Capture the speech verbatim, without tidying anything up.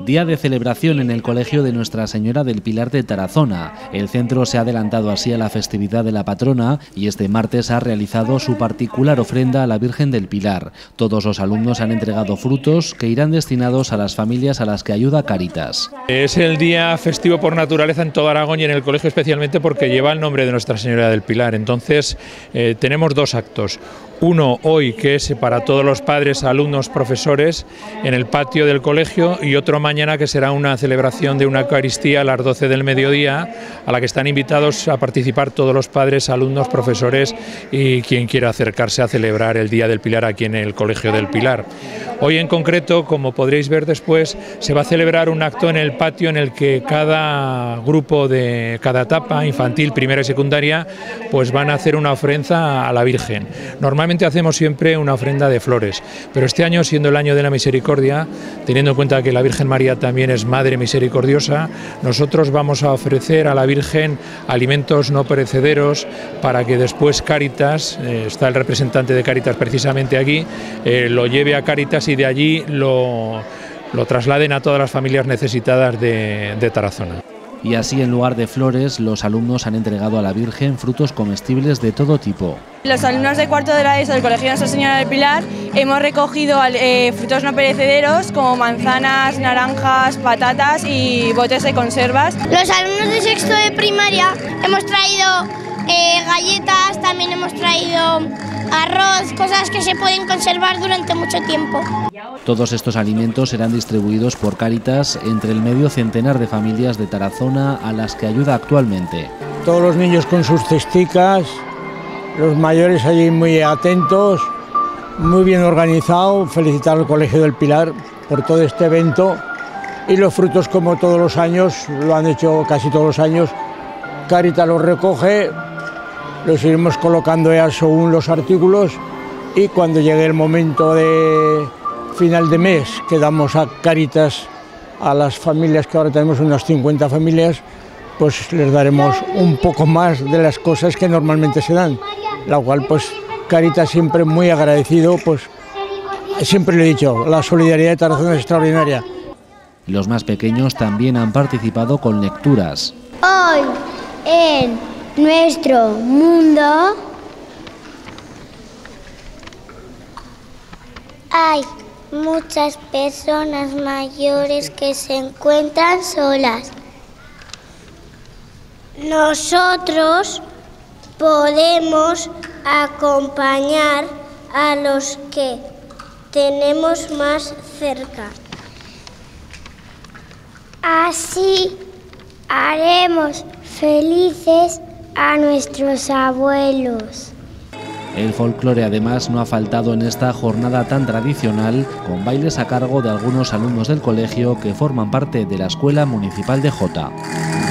Día de celebración en el Colegio de Nuestra Señora del Pilar de Tarazona. El centro se ha adelantado así a la festividad de la patrona y este martes ha realizado su particular ofrenda a la Virgen del Pilar. Todos los alumnos han entregado frutos que irán destinados a las familias a las que ayuda Cáritas. Es el día festivo por naturaleza en todo Aragón y en el colegio especialmente porque lleva el nombre de Nuestra Señora del Pilar. Entonces eh, tenemos dos actos. Uno hoy, que es para todos los padres, alumnos, profesores en el patio del colegio, y otro mañana que será una celebración de una Eucaristía a las doce del mediodía, a la que están invitados a participar todos los padres, alumnos, profesores y quien quiera acercarse a celebrar el Día del Pilar aquí en el Colegio del Pilar. Hoy en concreto, como podréis ver después, se va a celebrar un acto en el patio en el que cada grupo de cada etapa, infantil, primera y secundaria, pues van a hacer una ofrenda a la Virgen. Normalmente hacemos siempre una ofrenda de flores, pero este año, siendo el año de la misericordia, teniendo en cuenta que la Virgen María también es Madre Misericordiosa, nosotros vamos a ofrecer a la Virgen alimentos no perecederos para que después Cáritas, eh, está el representante de Cáritas precisamente aquí, eh, lo lleve a Cáritas y de allí lo, lo trasladen a todas las familias necesitadas de, de Tarazona. Y así, en lugar de flores, los alumnos han entregado a la Virgen frutos comestibles de todo tipo. Los alumnos de cuarto de la ESO del Colegio de Nuestra Señora del Pilar hemos recogido eh, frutos no perecederos como manzanas, naranjas, patatas y botes de conservas. Los alumnos de sexto de primaria hemos traído eh, galletas, también hemos traído arroz, cosas que se pueden conservar durante mucho tiempo. Todos estos alimentos serán distribuidos por Cáritas entre el medio centenar de familias de Tarazona a las que ayuda actualmente. Todos los niños con sus cesticas, los mayores allí muy atentos, muy bien organizado. Felicitar al Colegio del Pilar por todo este evento, y los frutos, como todos los años, lo han hecho casi todos los años. Cáritas los recoge, los iremos colocando ya según los artículos, y cuando llegue el momento de final de mes que damos a Cáritas a las familias, que ahora tenemos unas cincuenta familias, pues les daremos un poco más de las cosas que normalmente se dan, la cual pues Cáritas siempre muy agradecido, pues siempre le he dicho, la solidaridad de Tarazona es extraordinaria. Los más pequeños también han participado con lecturas. Hoy en nuestro mundo hay muchas personas mayores que se encuentran solas. Nosotros podemos acompañar a los que tenemos más cerca. Así haremos felices a nuestros abuelos. El folclore además no ha faltado en esta jornada tan tradicional, con bailes a cargo de algunos alumnos del colegio que forman parte de la Escuela Municipal de Jota.